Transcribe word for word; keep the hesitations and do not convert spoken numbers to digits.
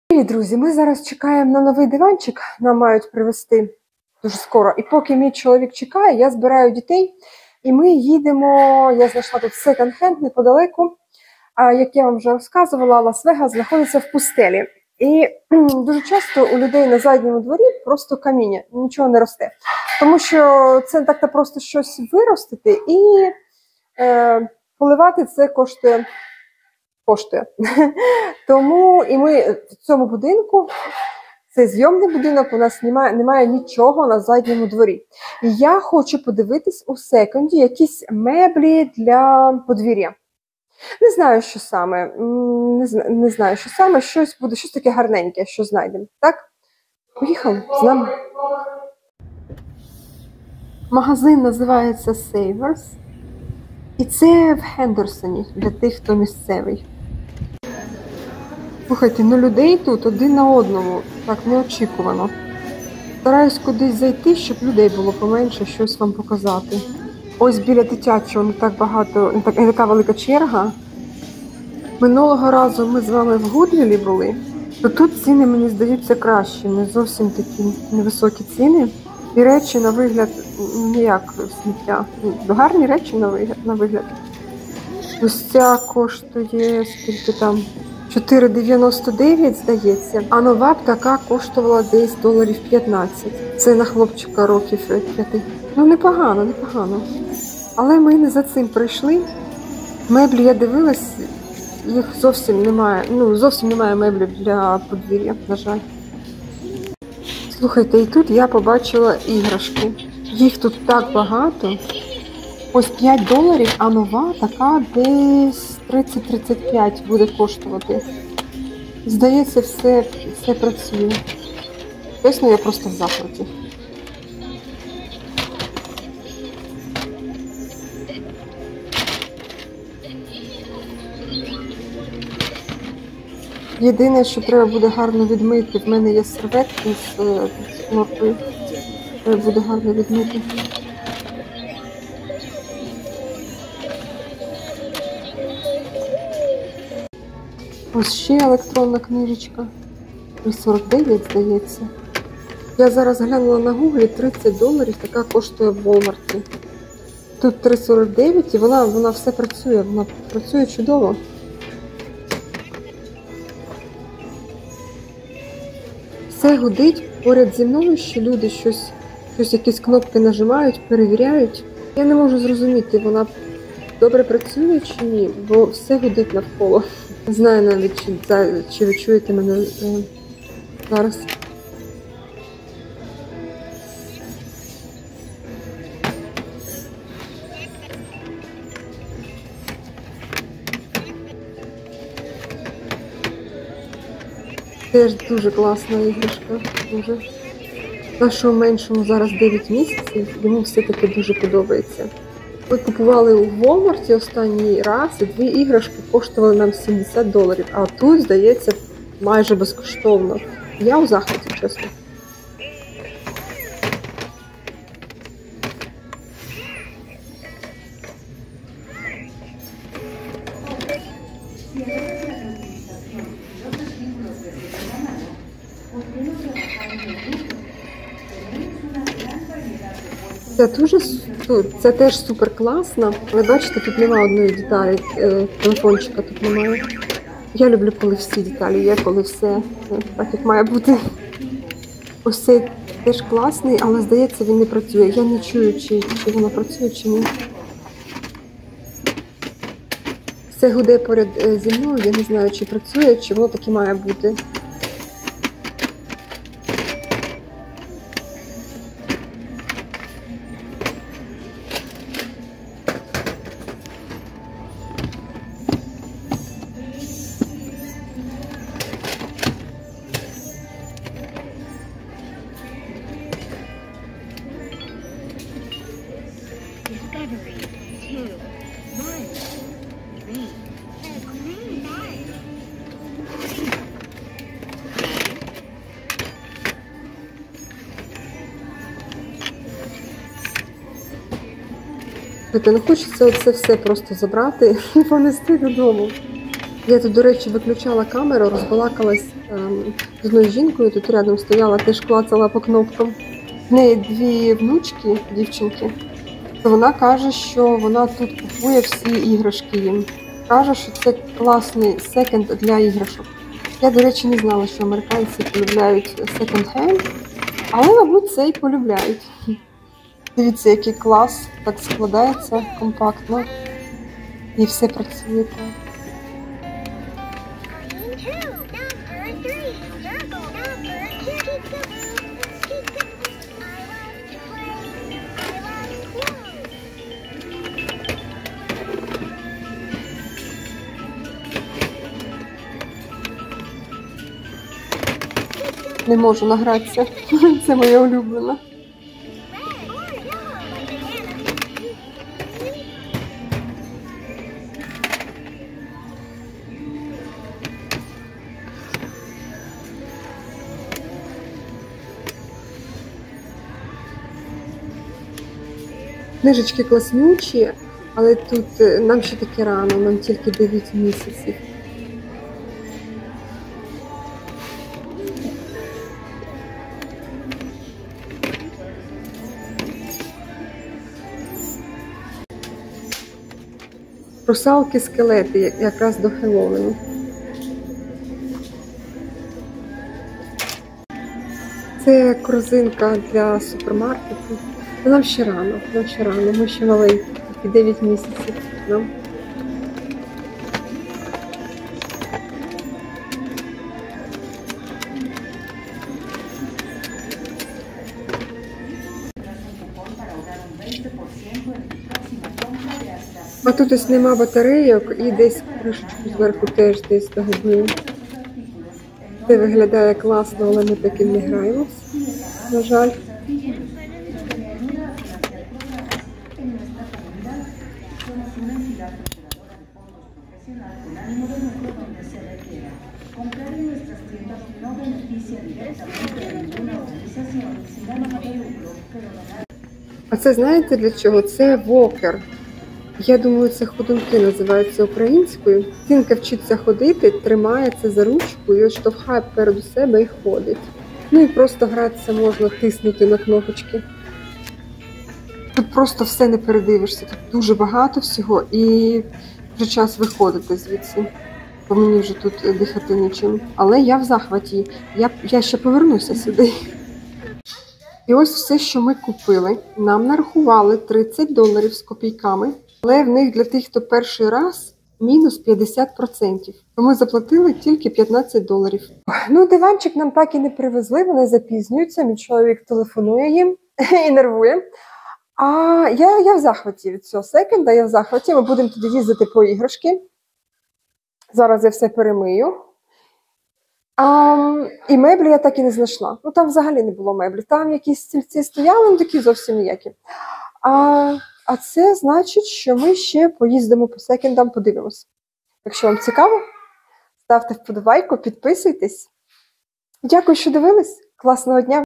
Привіт, друзі! Ми зараз чекаємо на новий диванчик, нам мають привезти дуже скоро. І поки мій чоловік чекає, я збираю дітей, і ми їдемо, я знайшла тут секонд-хенд неподалеку. А, як я вам вже розказувала, Лас-Вегас знаходиться в пустелі. І дуже часто у людей на задньому дворі просто каміння, нічого не росте. Тому що це не так-то просто щось виростити, і е, поливати це коштує. коштує. Тому і ми в цьому будинку, це зйомний будинок, у нас немає, немає нічого на задньому дворі. І я хочу подивитись у секонді якісь меблі для подвір'я. Не знаю, що саме, не, зна, не знаю, що саме, щось буде, щось таке гарненьке, що знайдемо. Так? Поїхали з нами. Магазин називається Savers. І це в Хендерсоні, для тих, хто місцевий. Слухайте, ну людей тут один на одному, так неочікувано. Стараюсь кудись зайти, щоб людей було поменше, щось вам показати. Ось біля дитячого не так багато, не, так, не така велика черга. Минулого разу ми з вами в Гудвілі були, то тут ціни, мені здаються, кращі, не зовсім такі невисокі ціни. І речі на вигляд, ніяк сміття. Гарні речі на вигляд. На вигляд. Ось ця коштує, скільки там, чотири дев'яносто дев'ять, здається. А нова б така коштувала десь доларів п'ятнадцять. Це на хлопчика років п'яти. Ну, непогано, непогано. Але ми не за цим прийшли. Меблі я дивилась, їх зовсім немає. Ну, зовсім немає меблів для подвір'я, на жаль. Слухайте, і тут я побачила іграшки. Їх тут так багато. Ось п'ять доларів, а нова така десь тридцять тридцять п'ять буде коштувати. Здається, все, все працює. Чесно, я просто в захваті. Єдине, що треба буде гарно відмити, в мене є серветки з, з морквою. Треба буде гарно відмити. Ось ще електронна книжечка. три сорок дев'ять, здається. Я зараз глянула на гуглі, тридцять доларів, така коштує в Walmart. Тут три сорок дев'ять і вона, вона все працює, вона працює чудово. Все гудить поряд зі мною, що люди щось, щось якісь кнопки нажимають, перевіряють. Я не можу зрозуміти, вона добре працює чи ні, бо все гудить навколо. Не знаю навіть, чи, чи ви чуєте мене е, зараз. Теж дуже класна іграшка. Дуже. Нашому меншому зараз дев'ять місяців, йому все-таки дуже подобається. Ми купували у Walmart останній раз, і дві іграшки коштували нам сімдесят доларів, а тут, здається, майже безкоштовно. Я у захваті, чесно. Це, дуже, це теж супер класно. Ви бачите, тут немає одної деталі, телефончика тут немає. Я люблю, коли всі деталі є, коли все так, як має бути. Ось цей теж класний, але, здається, він не працює. Я не чую, чи, чи воно працює, чи ні. Все гуде поряд зі мною, я не знаю, чи працює, чи воно таки має бути. Не хочеться оце все просто забрати і понести додому. Я тут, до речі, виключала камеру, розбалакалась ем, з одною жінкою, тут рядом стояла, теж клацала по кнопкам. В неї дві внучки, дівчинки, то вона каже, що вона тут купує всі іграшки їм. Каже, що це класний секонд для іграшок. Я, до речі, не знала, що американці полюбляють секонд-хенд, але, мабуть, це і полюбляють. Дивіться, який клас, так складається компактно і все працює так. Не можу награтися, це моя улюблена. Книжечки класнючі, але тут нам ще таки рано, нам тільки дев'ять місяців. Русалки-скелети якраз до Хеллоуіну. Це корзинка для супермаркету. Нам ще рано, нам ще рано, ми ще маленькі, тільки дев'ять місяців нам. А тут ось нема батарейок і десь кришечку зверху теж десь загубили. Це виглядає класно, але ми таким не граємось, на жаль. А це знаєте для чого? Це вокер. Я думаю, це ходунки називаються українською. Дитинка вчиться ходити, тримається за ручку і штовхає перед себе і ходить. Ну і просто гратися можна, тиснути на кнопочки. Тут просто все не передивишся, тут дуже багато всього і вже час виходити звідси. Бо мені вже тут дихати нічим. Але я в захваті, я, я ще повернуся сюди. І ось все, що ми купили. Нам нарахували тридцять доларів з копійками. Але в них для тих, хто перший раз, мінус п'ятдесят відсотків. То ми заплатили тільки п'ятнадцять доларів. Ну, диванчик нам так і не привезли, вони запізнюються. Мій чоловік телефонує їм і нервує. А я, я в захваті від цього секонда, я в захваті. Ми будемо туди їздити по іграшки. Зараз я все перемию. А, і меблі я так і не знайшла. Ну, там взагалі не було меблів. Там якісь стільці стояли, ну такі зовсім ніякі. А, а це значить, що ми ще поїздимо по секондам, подивимось. Якщо вам цікаво, ставте вподобайку, підписуйтесь. Дякую, що дивились. Класного дня!